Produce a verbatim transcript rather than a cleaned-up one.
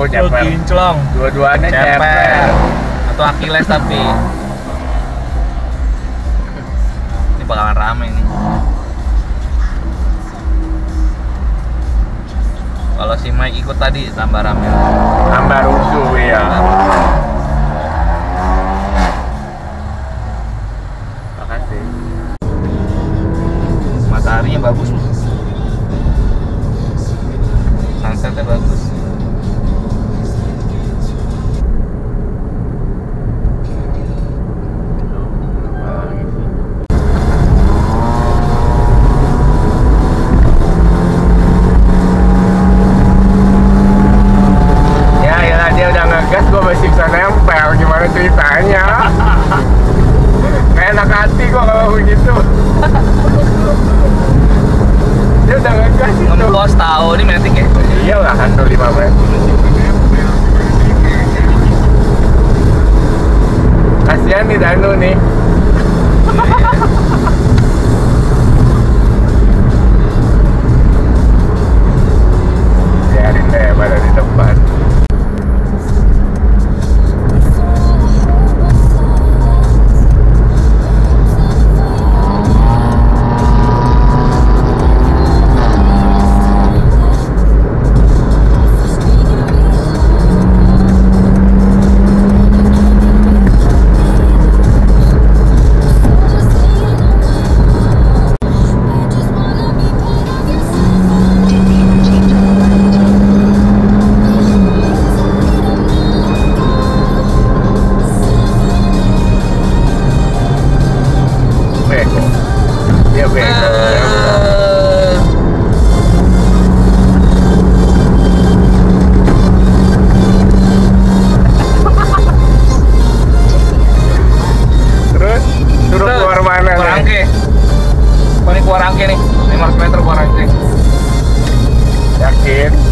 ceper. Kinclong. Dua-duanya Ceper. ceper. Atau Achilles tapi. Ini bakalan rame nih. Kalau si Mike ikut tadi tambah rame. Tambah rusuh ya. Makasih. Mataharinya bagus loh. Sunsetnya bagus. Gas gue masih bisa nempel, gimana ceritanya? Kayak enak hati gue kalau begitu. Dia udah ngegas itu. Ngempos tahu ini metik ya? Iya lah, satu lima menit. Kasihan nih Danu nih. Biarin deh pada di depan. Yakin?